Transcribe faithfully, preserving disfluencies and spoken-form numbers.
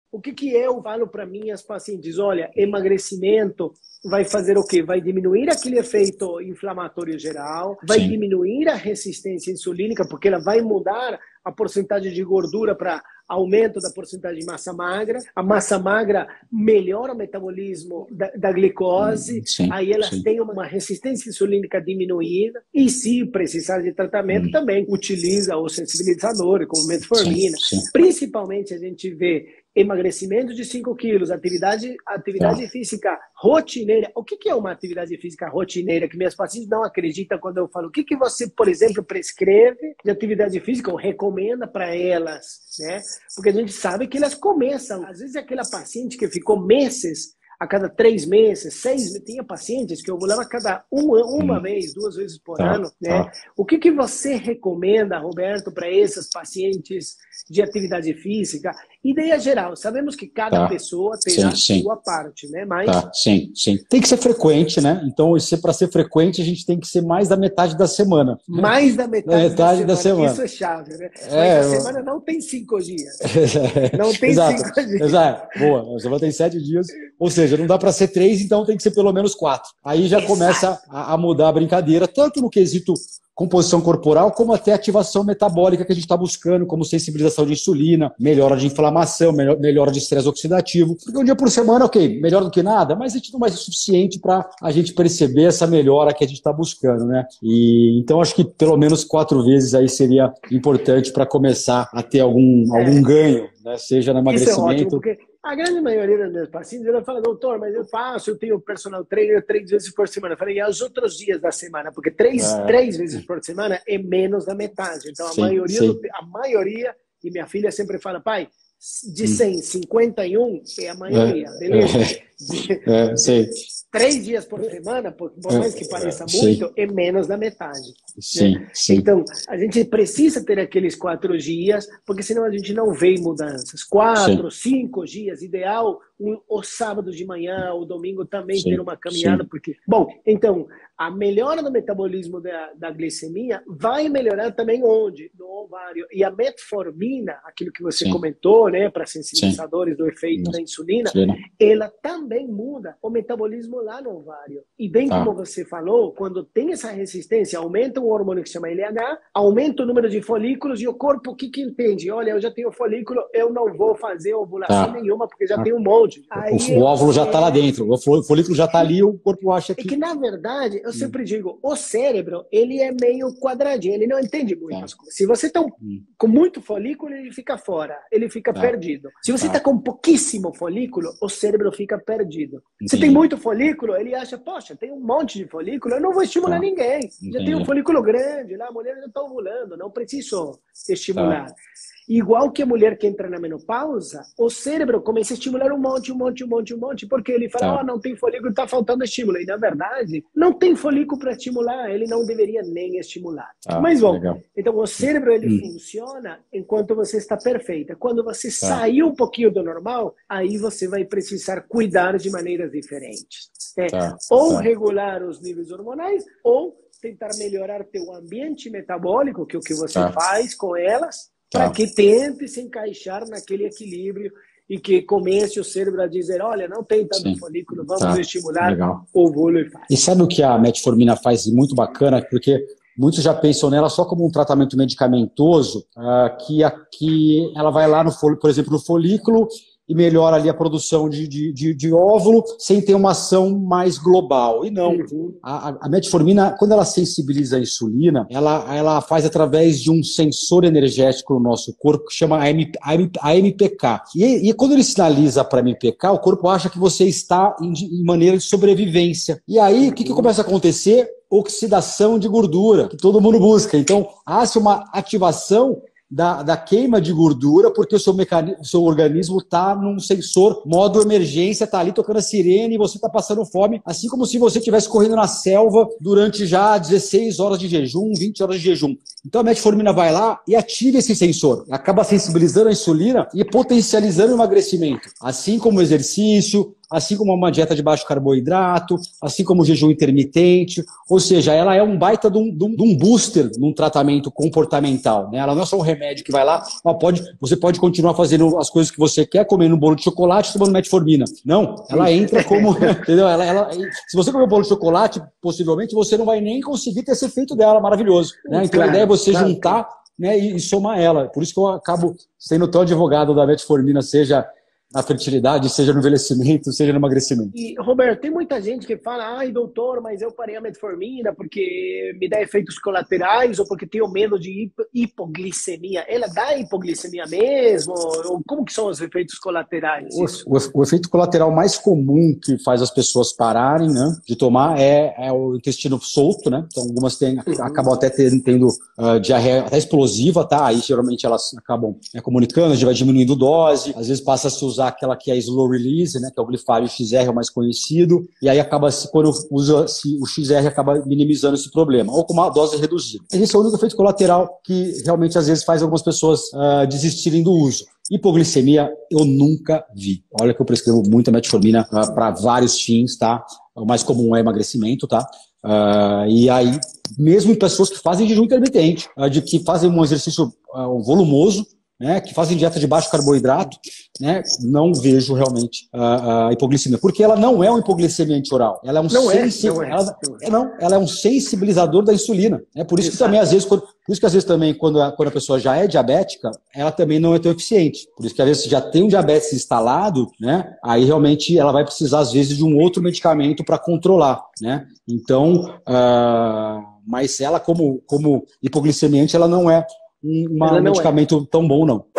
O que, que eu falo para minhas pacientes? Olha, emagrecimento vai fazer o quê? Vai diminuir aquele efeito inflamatório geral, vai Sim. diminuir a resistência insulínica, porque ela vai mudar a porcentagem de gordura para aumento da porcentagem de massa magra. A massa magra melhora o metabolismo da, da glicose, sim, aí elas sim. têm uma resistência insulínica diminuída, e se precisar de tratamento, hum. também utiliza o sensibilizador, como metformina. Sim, sim. Principalmente a gente vê emagrecimento de cinco quilos, atividade, atividade ah. física rotineira. O que, que é uma atividade física rotineira? Que minhas pacientes não acreditam quando eu falo. O que, que você, por exemplo, prescreve de atividade física ou recomenda para elas, né? Porque a gente sabe que elas começam. Às vezes aquela paciente que ficou meses, a cada três meses, seis meses, tinha pacientes que eu ovulava a cada uma, uma hum. vez, duas vezes por tá, ano, né? Tá. O que, que você recomenda, Roberto, para essas pacientes de atividade física? Ideia geral, sabemos que cada tá. pessoa tem sim, a sim. sua parte, né? Mas... Tá, sim, sim. Tem que ser frequente, né? Então, para ser frequente, a gente tem que ser mais da metade da semana. Mais da metade, metade da, semana. da semana. Isso é chave, né? É, Mas a eu... semana não tem cinco dias. Não tem exato, cinco dias. Exato. Boa, a semana tem sete dias. Ou seja, não dá para ser três, então tem que ser pelo menos quatro. Aí já exato. começa a, a mudar a brincadeira, tanto no quesito composição corporal, como até ativação metabólica que a gente está buscando, como sensibilização de insulina, melhora de inflamação, melhora de estresse oxidativo. Porque um dia por semana, ok, melhor do que nada, mas a gente não vai ser suficiente para a gente perceber essa melhora que a gente está buscando, né? E então acho que pelo menos quatro vezes aí seria importante para começar a ter algum, é. algum ganho, né? Seja no emagrecimento. Isso é ótimo, porque a grande maioria das minhas pacientes, ela fala, doutor, mas eu faço, eu tenho personal trainer três vezes por semana. Eu falei, e os outros dias da semana? Porque três, é. três vezes por semana é menos da metade. Então, a, sim, maioria, sim. Do, a maioria, e minha filha sempre fala, pai, de cem, cinquenta e um é a maioria, é. beleza? É, sei. Três dias por semana, por mais que pareça muito, sim. é menos da metade. Sim, né? sim. Então, a gente precisa ter aqueles quatro dias, porque senão a gente não vê mudanças. Quatro, sim. cinco dias, ideal, um, o sábado de manhã, o domingo também sim, ter uma caminhada, sim. porque... Bom, então, a melhora do metabolismo da, da glicemia vai melhorar também onde? No ovário. E a metformina, aquilo que você sim. comentou, né, para sensibilizadores sim. do efeito sim. da insulina, sim. ela também muda o metabolismo lá no ovário. E bem ah. como você falou, quando tem essa resistência, aumenta um hormônio que se chama L H, aumenta o número de folículos e o corpo o que, que entende? Olha, eu já tenho folículo, eu não vou fazer ovulação ah. nenhuma, porque já ah. tem um monte. Aí, o, o óvulo já está lá dentro, o folículo já está ali, o corpo acha que... É que, na verdade, eu sempre hum. digo, o cérebro, ele é meio quadradinho, ele não entende muitas ah. coisas. Se você está hum. com muito folículo, ele fica fora, ele fica ah. perdido. Se você está ah. com pouquíssimo folículo, o cérebro fica perdido. Se tem muito folículo, ele acha, poxa, tem um monte de folículo, eu não vou estimular ah. ninguém. Entendi. Já tem um folículo grande, lá a mulher já está ovulando, não preciso estimular. Ah. Igual que a mulher que entra na menopausa, o cérebro começa a estimular um monte, um monte, um monte, um monte, porque ele fala, ó, oh, não tem folículo, está faltando estímulo. E, na verdade, não tem folículo para estimular, ele não deveria nem estimular. Ah, Mas, bom, legal. Então o cérebro, ele hum. funciona enquanto você está perfeita. Quando você tá. sair um pouquinho do normal, aí você vai precisar cuidar de maneiras diferentes. É, tá. Ou tá. regular os níveis hormonais, ou tentar melhorar teu ambiente metabólico, que é o que você tá. faz com elas, para tá. que tente se encaixar naquele equilíbrio e que comece o cérebro a dizer, olha, não tem tanto Sim. folículo, vamos tá. estimular Legal. o óvulo e faz. E sabe o que a metformina faz muito bacana? Porque muitos já pensam nela só como um tratamento medicamentoso, uh, que, a, que ela vai lá, no por exemplo, no folículo e melhora ali a produção de, de, de, de óvulo sem ter uma ação mais global. E não, uhum. a, a metformina, quando ela sensibiliza a insulina, ela, ela faz através de um sensor energético no nosso corpo que chama a, M, a M P K. E, e quando ele sinaliza para a M P K, o corpo acha que você está em, em maneira de sobrevivência. E aí, uhum. o que, que começa a acontecer? Oxidação de gordura, que todo mundo busca. Então, há-se uma ativação Da, da queima de gordura, porque o seu, mecanismo, o seu organismo está num sensor modo emergência, está ali tocando a sirene e você está passando fome, assim como se você estivesse correndo na selva durante já dezesseis horas de jejum, vinte horas de jejum. Então a metformina vai lá e ativa esse sensor, acaba sensibilizando a insulina e potencializando o emagrecimento, assim como o exercício, assim como uma dieta de baixo carboidrato, assim como o jejum intermitente, ou seja, ela é um baita de um, de um booster num tratamento comportamental, né? Ela não é só um remédio que vai lá, mas pode, você pode continuar fazendo as coisas que você quer, comendo um bolo de chocolate, tomando metformina. Não, ela entra como, entendeu? Ela, ela, se você comer um bolo de chocolate, possivelmente você não vai nem conseguir ter esse efeito dela maravilhoso, né? Então claro, a ideia é você claro, juntar, né, e, e somar ela. Por isso que eu acabo sendo tão advogado da metformina, seja na fertilidade, seja no envelhecimento, seja no emagrecimento. E, Roberto, tem muita gente que fala, ai, doutor, mas eu parei a metformina porque me dá efeitos colaterais ou porque tenho medo de hip hipoglicemia. Ela dá hipoglicemia mesmo? Ou como que são os efeitos colaterais? O, o, o efeito colateral mais comum que faz as pessoas pararem, né, de tomar é, é o intestino solto, né? Então, algumas têm, uhum. acabam até tendo, tendo uh, diarreia até explosiva, tá? Aí, geralmente, elas acabam é, comunicando, a gente vai diminuindo dose, às vezes passa a se usar aquela que é slow release, né, que é o Glifage X R, é o mais conhecido, e aí acaba, quando usa o X R, acaba minimizando esse problema, ou com uma dose reduzida. Esse é o único efeito colateral que realmente às vezes faz algumas pessoas uh, desistirem do uso. Hipoglicemia eu nunca vi. Olha que eu prescrevo muita metformina uh, para vários fins, tá? O mais comum é emagrecimento, tá? Uh, e aí, mesmo em pessoas que fazem jejum intermitente, uh, de que fazem um exercício uh, volumoso, né, que fazem dieta de baixo carboidrato, né, não vejo realmente a, a hipoglicemia, porque ela não é uma hipoglicemia antioral, ela é um não sensi... é, não é, ela, é, não, ela é um sensibilizador da insulina, né, por isso Exato. que também às vezes, quando, por isso que às vezes também quando a, quando a pessoa já é diabética, ela também não é tão eficiente, por isso que às vezes já tem um diabetes instalado, né, aí realmente ela vai precisar às vezes de um outro medicamento para controlar, né, então, uh, mas ela como, como hipoglicemiante, ela não é um, uma, um medicamento é. tão bom, não.